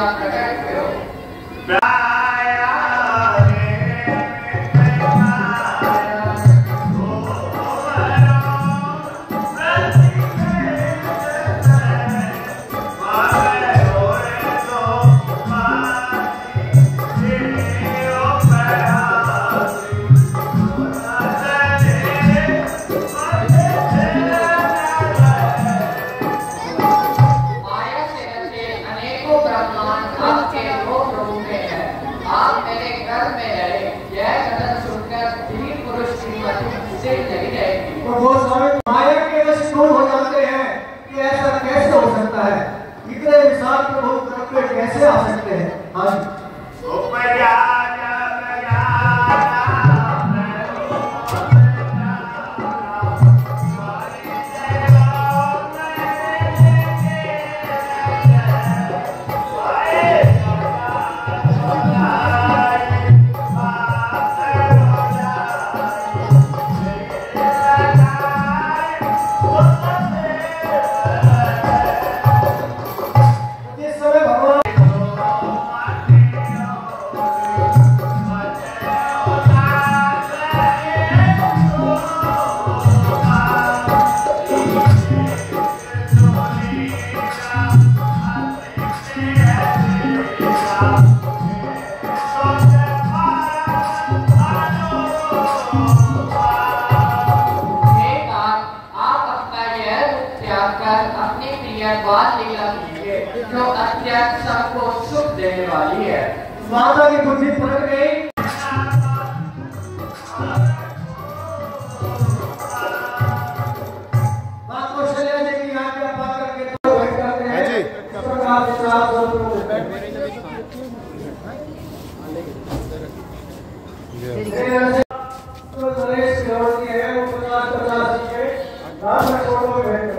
आप प्रकट करो। माया के वश क्यों हो जाते हैं कि ऐसा कैसे हो सकता है? इतने इंसान प्रभु तरफ पे कैसे आ सकते हैं? हाँ जो अत्यंत सबको सुख देने वाली है। माता की बुद्धि पलट गई। मां कौशल्या जी की आज्ञा पाकर के तो बैठ करते हैं जी। प्रकार से आप जो नरेश गौड़ी है वो 50 के राम छोड़ो बैठ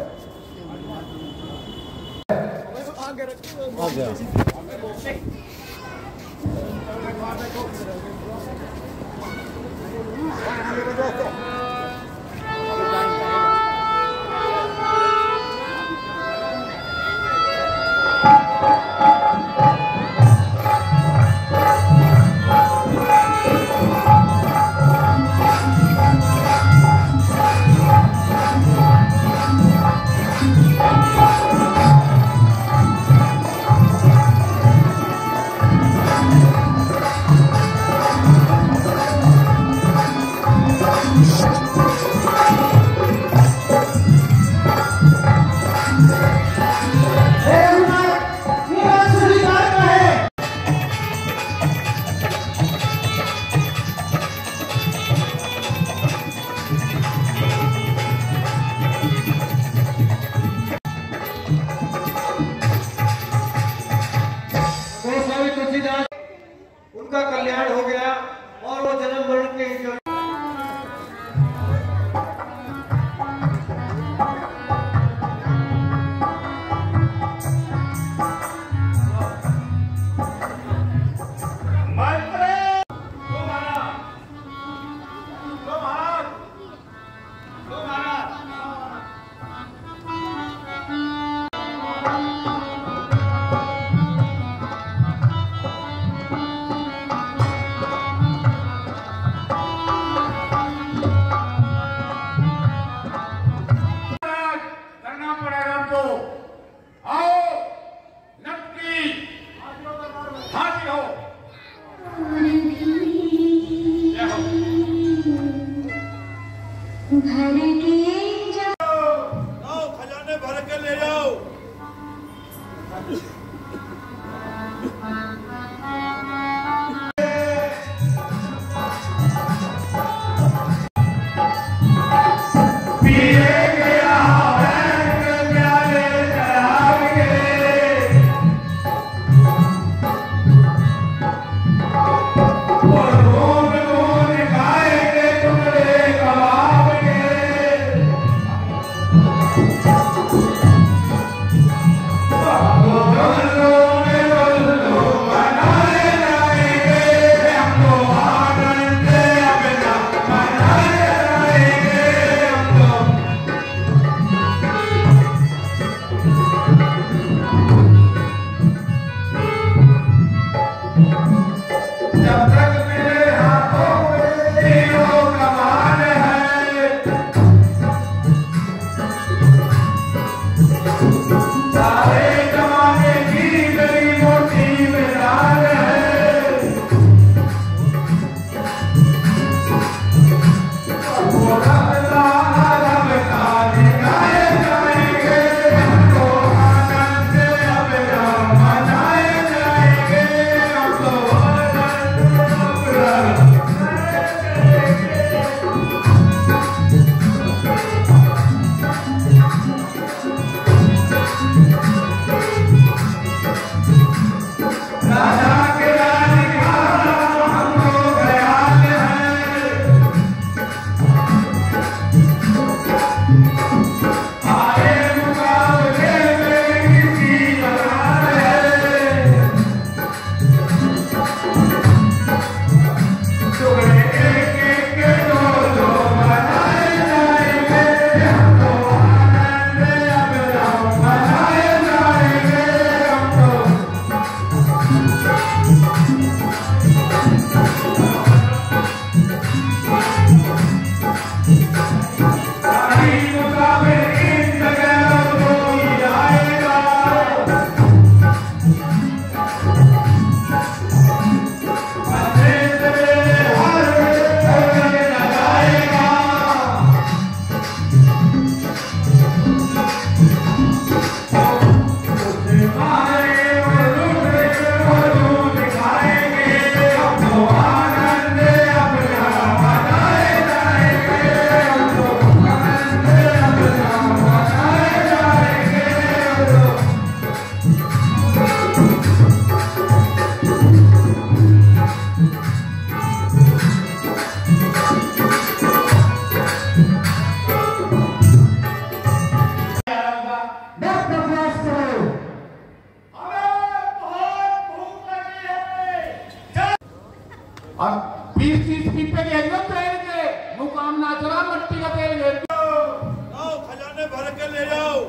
उनका कल्याण हो गया और वो जन्म मरण के जो खजाने भर के ले जाओ। और 20-30 फीट पे घेर लो पेड़ के, मुकाम ना चला मट्टी का पेड़ घेर आओ खजाने भर के ले जाओ।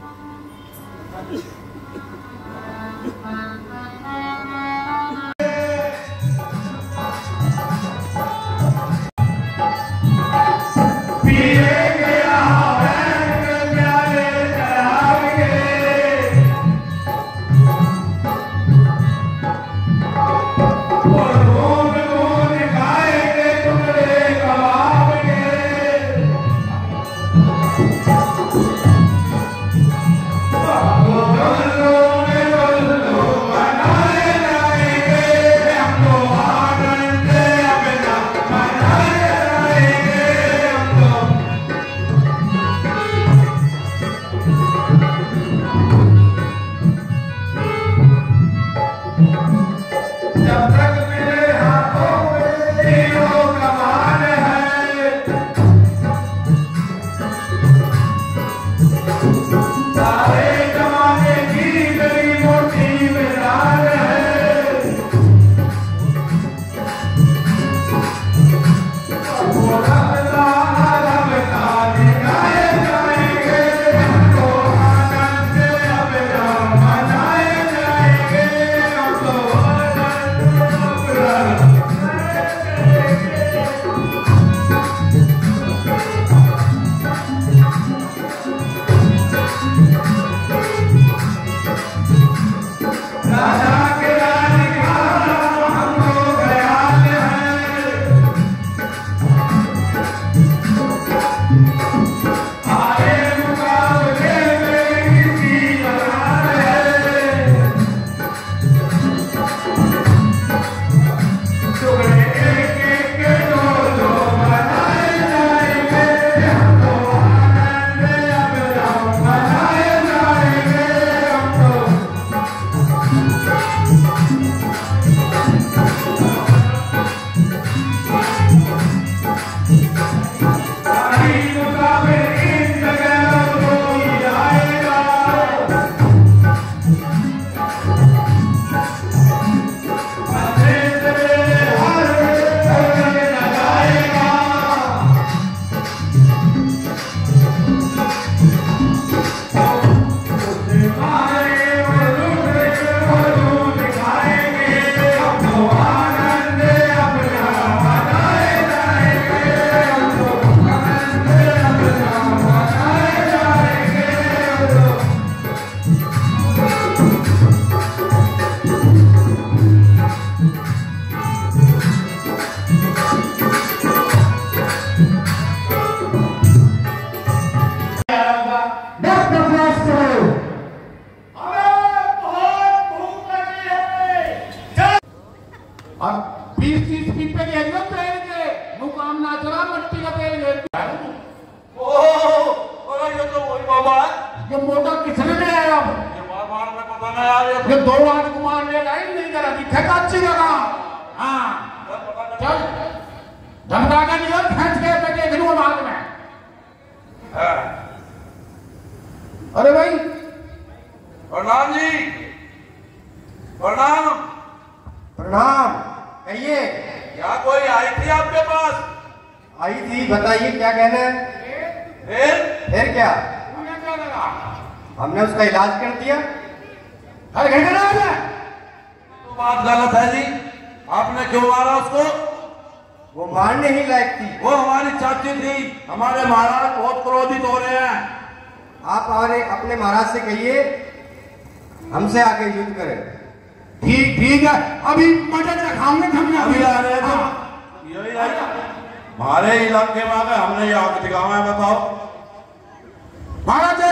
और 20-30 फीट पे घेर लो पेड़ के, मुकाम ना चला मट्टी का पेड़ घेर ये तो वही बाबा है। ये मोटा किसने ले आया? ये बार में पता नहीं आ रही ये 2 राजकुमार ले गए, नहीं करा दिखेगा अच्छी जगह। हाँ चल धमका के निकल, खींच के मैं देख लूंगा बाद में। अरे भाई प्रणाम जी, प्रणाम। प्रणाम। कहिए, क्या कोई आई थी आपके पास? आई थी, बताइए क्या कहना है। फिर क्या? हमने उसका इलाज कर दिया। अरे तो बात गलत है जी, आपने क्यों मारा उसको? वो मारने ही लायक थी। वो हमारी चाची थी, हमारे महाराज बहुत क्रोधित हो रहे हैं। आप हमारे अपने महाराज से कहिए हमसे आके युद्ध करें। ठीक है, अभी मटन रखाऊंगे हम अभी आ रहे थे। यही है हमारे इलाके में आकर हमने ये आग दिखावा है, बताओ महाराज।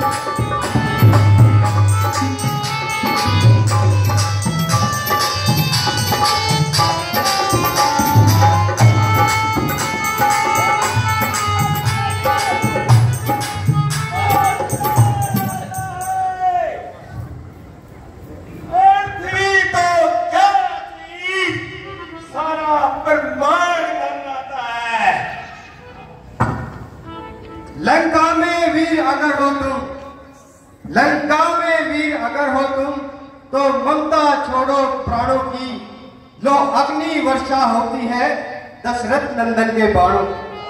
लंका में वीर अगर हो तुम, लंका में वीर अगर हो तुम, तो ममता छोड़ो प्राणों की, लो अग्नि वर्षा होती है दशरथ नंदन के बाणों।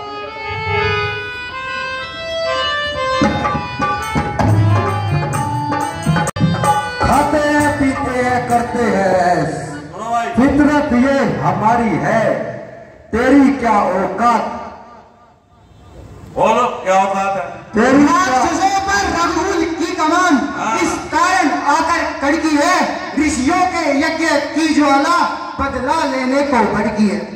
खाते हैं पीते हैं करते हैं, फितरत ये हमारी है, तेरी क्या औकात। बोलो क्या औकात है तेरी पर रघुकुल की कमान इस कारण आकर कड़की है, ऋषियों के यज्ञ की ज्वाला बदला लेने को भड़की है।